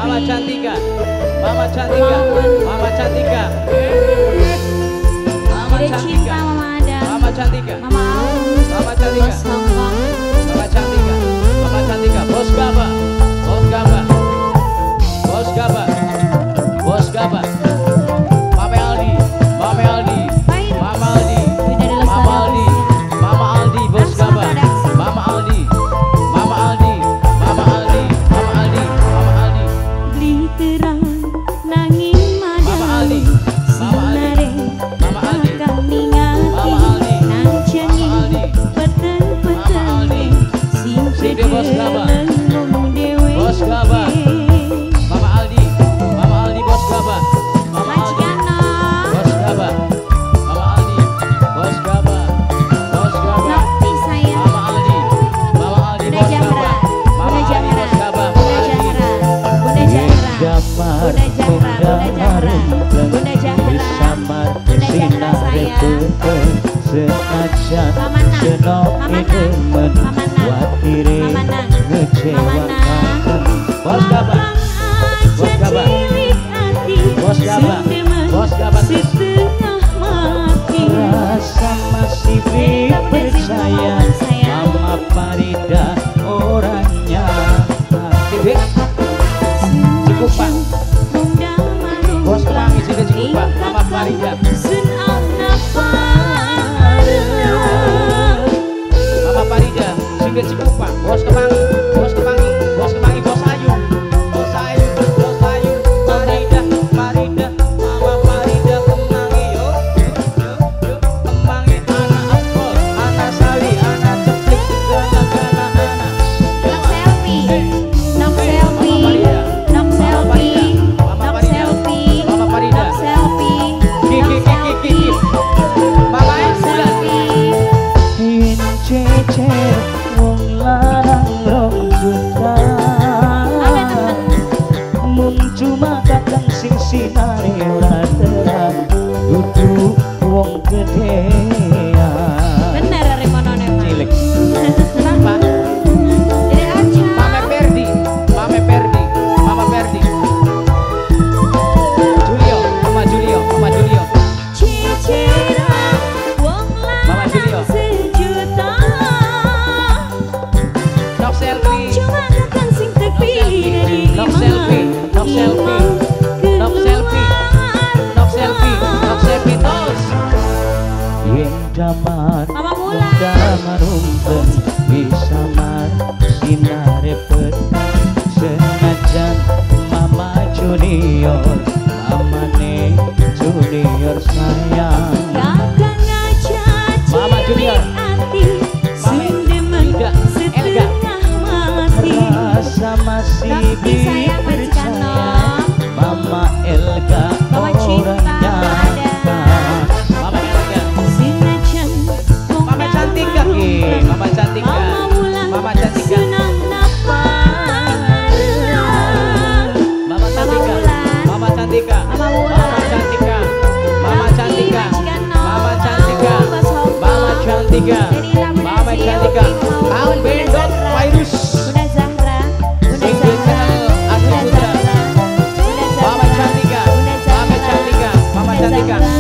Mama Cantika, Mama Cantika, Mama Cantika, Mama Cantika, Mama Ada, Mama Cantika, Mama Aus, Mama Cantika, Bos Hongkong, Mama Cantika, Mama Cantika, Bos Gaba, Bos Gaba, Bos Gaba, Bos Gaba, Mama Aldi, Mama Aldi, Mama Aldi, Mama Aldi, Mama Aldi, Bos Gaba, Mama Aldi, Mama Aldi, Mama Aldi, Mama Aldi, Mama Aldi, beli terang nanging Mama Aldi, Mama Aldi, Mama Aldi, akan ningati nang cengi peteng-peteng sing Bos Gaba, lengung dewe Bos Gaba, Mama Aldi, Mama Aldi, Bos Gaba, Mama Aldi, Majikana Bos Gaba, Mama Aldi, Bos Gaba, Bos Gaba, Nokti sayang Mama Aldi, Mama Aldi, Bunda Bos Jahra, Gaba, Mama Bunda Aldi, Bos Jahra, Gaba, Bunda Jahra, Bunda Jahra, Bunda Jahra, Bunda Jahra, Bunda Jahra, Bunda Jahra sayang. Senajan Mama Nang, senok Mama Nang, idemen Mama Nang, watire Mama Nang, ngecewakan. Bos Gaba, Bos Gaba, Bos Gaba, Bos Gaba, setengah mati. Rasa masih percaya Mama Farida orangnya. Tibik, Cikupa, Bos Kemangi sudah Cikupa, Mama Farida, Mama Farida, sudah Cikupa, Bos Kemangi, Bos Kemangi, Bos Kemangi, Bos Ayu, Bos Ayu, Bos Ayu, Farida, Farida, Mama Farida Kemangi, yuk, Kemangi, anak apel, anak sali, anak ceplik, segala-gala anak. Nok selfie, nok Mama selfie, Farida, nok selfie, Mama nok Farida, selfie, Mama Farida, nok selfie, Kiki, nok Kiki, Kiki, selfie, Mama nok Bulan. selfie. Yen cecer wong larang rong juta mung cuma kakang sing sinare ora terang dudu wong gedean. Bener Rimono Nema. Cilik. Pak. Jadi aja. Mama Perdi, Mama Perdi, Mama Perdi. Julio, Mama Julio, Mama Julio. Ciciran wong Mama Julio. lanang sejuta. Nok selfie, Cuma kakang sing terpilih dari nok selfie, nok selfie, nok selfie, nok selfie, nok selfie tos. Yen damar Mama Bulan. damar umpen bisa mar sinare petang senajan Mama Junior mamane Junior sayang. Kakang aja Mama Junior. hati sendemen Yuda, Elga. setengah mati. Rasa masih Nokti sayang majikan dipercaya nom. Mama Elga Mama cinta orangnya. ada. Mama Elga, Sinajan wong Mama Cantika, Ki, Mama Cantika, Mama Wulan Mama Cantika, senang napas. Mama Cantika, Mama Cantika, Mama Wulan. Mama Cantika, Mama Cantika, Mama Cantika, Mama Cantika, Mama Cantika, Al Bendot Virus, Bunda Zahra, Bunda Single Zahra, channel Adi Bunda Bunda, Zahra, Bunda Zahra, Mama Cantika, Bunda Zahra, Mama Cantika, Mama Bunda Cantika, Zahra.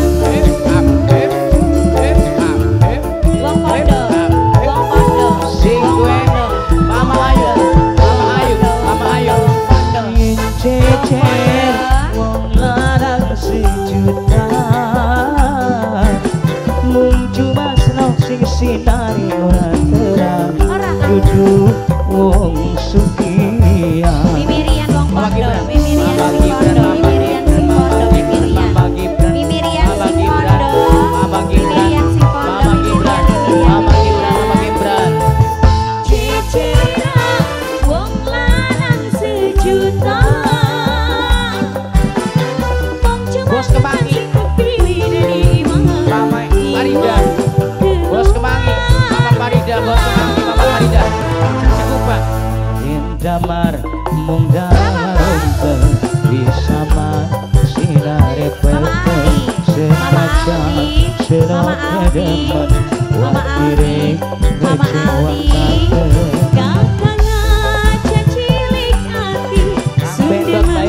Wong Pondo, Wong Pondo, Sing Wong gue, Pondo, Mama Ayu, Mama Ayu, Mama Ayu, Yen cecer wong larang sejuta mung cuma senok sing sinari ora terang Ora kan? dudu wong sugiya. Mimirian Wong Mama Pondo, Gibran, Mimirian Mama sing Gibran, Pondo, Mama Mimirian sing Pondo, Mimirian. Mama Gibran, Mimirian Mama sing Gibran, Pondo, Mama Gibran, Mimirian sing Pondo, Mama Gibran, Mama Gibran, Mama Gibran. Ciciran wong lanang sejuta. Wong cuma Bos Kemangi. sing terpilih dari Mama Farida, Bos Kemangi, Mama Farida, Bos Kemangi, Mama Farida. Cikupa, Yen damar mung damar umpel bisa mar sinare Mama peteng Ali, Mama senajan Ali, senok Mama Ali, demen Mama watire Ali, Mama Ali. ngecewakan. Kakang aja cilik hati Bendot sendemen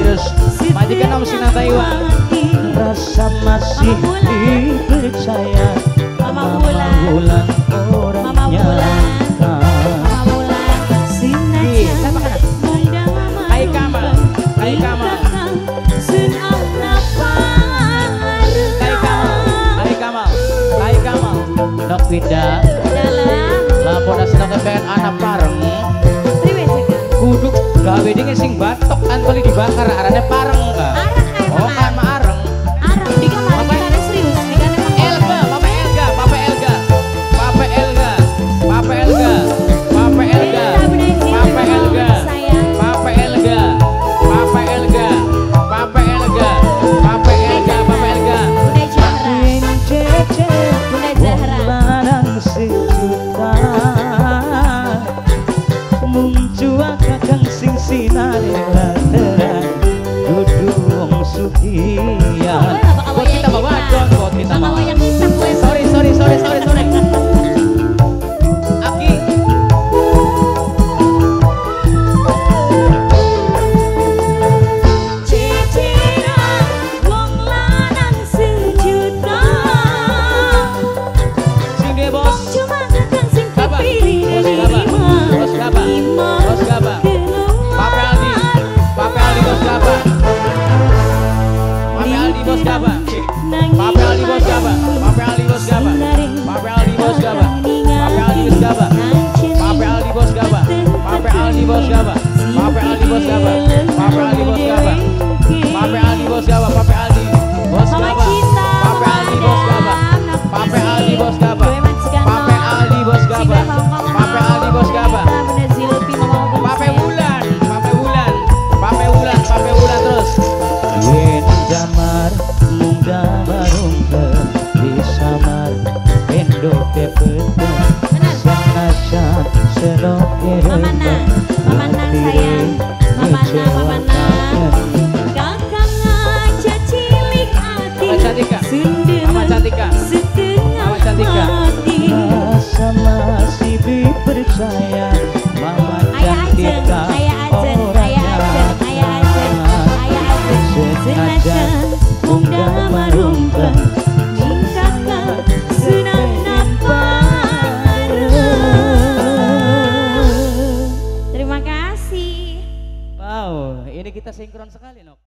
36 Sinar Taiwan. Rasa masih dipercaya. Mama Wulan, orang Mama Wulan, nyata. Mama Wulan, Iya, siapa kan? Hai Kamal, Hai Kamal, Hai Kamal, Hai Kamal, Hai Kamal. Nok pindah, lapor nasional kepengen anak pareng. Kuduk gawe dingin sing batok antoli dibakar arane pareng ka. Oh kan mah areng. Elga, Papa Elga, Papa Elga, Papa Elga, Papa Elga, Papa Elga, Papa Elga, Papa Elga, Papa Elga, Papa Elga, Papa Elga, Papa Elga. Larang sejuta munjua kakang sing sinare terang dudung sugian. Buat kita bawa wadon, buat kita bawa. Sorry. Aki. Sing dia bos. Gaba. Bos Gaba. Bos Gaba. Papa Aldi. Papa Aldi bos Gaba. Papa Aldi bos Gaba. Papa Aldi bos Gaba. Papa Aldi bos Gaba. Papa Aldi bos Gaba. Papa Aldi bos Gaba. Papa Aldi bos Gaba. Papa Aldi bos Gaba. Papa Aldi bos Gaba. Papa Aldi bos Gaba. Papa Aldi bos Gaba. Papa Aldi bos Gaba. Papa Aldi bos Gaba. Papa Aldi bos Gaba. Papa Aldi bos Gaba. Papa Aldi bos Gaba. Papa Wulan, Papa Wulan, Papa Wulan, Papa Wulan terus. Yen damar mung damarung di samar endo kepete sanajan seloke Mamana sayang, Mamana kakang aja cilik hati Mama Cantika, Mama Cantika, Mama Cantika. rasa masih dipercaya Mama Cantika senajan mungda marumpan ningkaka senang napar. Terima kasih. Wow, ini kita sinkron sekali, Nok.